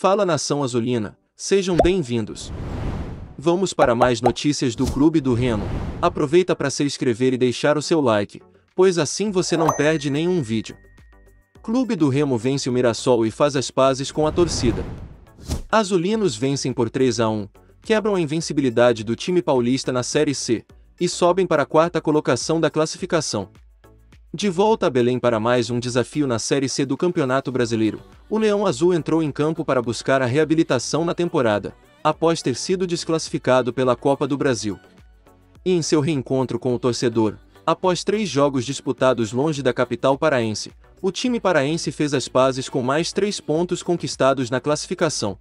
Fala nação azulina, sejam bem-vindos. Vamos para mais notícias do Clube do Remo. Aproveita para se inscrever e deixar o seu like, pois assim você não perde nenhum vídeo. Clube do Remo vence o Mirassol e faz as pazes com a torcida. Azulinos vencem por 3-1, quebram a invencibilidade do time paulista na Série C, e sobem para a quarta colocação da classificação. De volta a Belém para mais um desafio na Série C do Campeonato Brasileiro, o Leão Azul entrou em campo para buscar a reabilitação na temporada, após ter sido desclassificado pela Copa do Brasil. E em seu reencontro com o torcedor, após 3 jogos disputados longe da capital paraense, o time paraense fez as pazes com mais 3 pontos conquistados na classificação.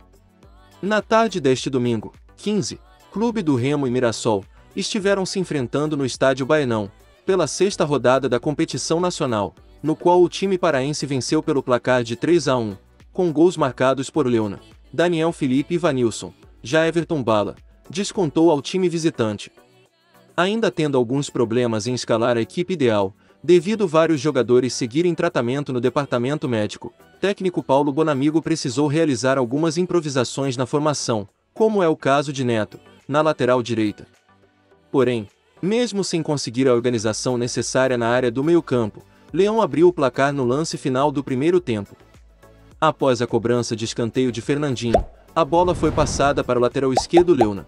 Na tarde deste domingo, 15, Clube do Remo e Mirassol estiveram se enfrentando no Estádio Baenão, pela 6ª rodada da competição nacional, no qual o time paraense venceu pelo placar de 3-1, com gols marcados por Leona, Daniel Felipe e Vanilson. Já Everton Bala descontou ao time visitante. Ainda tendo alguns problemas em escalar a equipe ideal, devido vários jogadores seguirem tratamento no departamento médico, técnico Paulo Bonamigo precisou realizar algumas improvisações na formação, como é o caso de Neto, na lateral direita. Porém, mesmo sem conseguir a organização necessária na área do meio-campo, Leão abriu o placar no lance final do primeiro tempo. Após a cobrança de escanteio de Fernandinho, a bola foi passada para o lateral esquerdo Leona.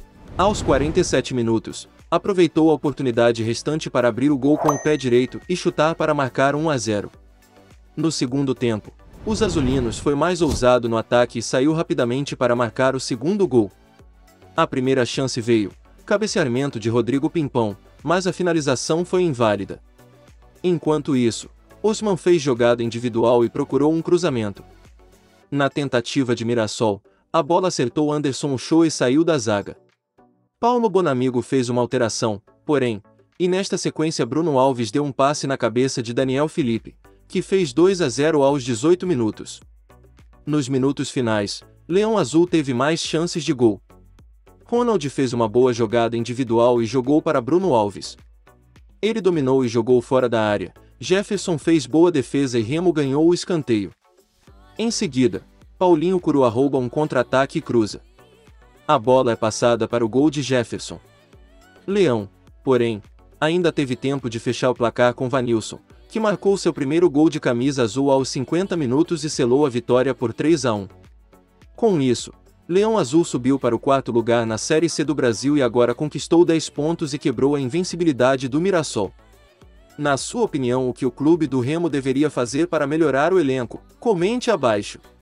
Aos 47 minutos, aproveitou a oportunidade restante para abrir o gol com o pé direito e chutar para marcar 1-0. No segundo tempo, os azulinos foi mais ousado no ataque e saiu rapidamente para marcar o segundo gol. A primeira chance veio, cabeceamento de Rodrigo Pimpão, mas a finalização foi inválida. Enquanto isso, Osman fez jogada individual e procurou um cruzamento. Na tentativa de Mirassol, a bola acertou Anderson Ochoa e saiu da zaga. Paulo Bonamigo fez uma alteração, porém, e nesta sequência Bruno Alves deu um passe na cabeça de Daniel Felipe, que fez 2-0 aos 18 minutos. Nos minutos finais, Leão Azul teve mais chances de gol. Ronald fez uma boa jogada individual e jogou para Bruno Alves. Ele dominou e jogou fora da área. Jefferson fez boa defesa e Remo ganhou o escanteio. Em seguida, Paulinho Curuá rouba um contra-ataque e cruza. A bola é passada para o gol de Jefferson. Leão, porém, ainda teve tempo de fechar o placar com Vanilson, que marcou seu primeiro gol de camisa azul aos 50 minutos e selou a vitória por 3-1. Com isso, Leão Azul subiu para o 4º lugar na Série C do Brasil e agora conquistou 10 pontos e quebrou a invencibilidade do Mirassol. Na sua opinião, o que o Clube do Remo deveria fazer para melhorar o elenco? Comente abaixo.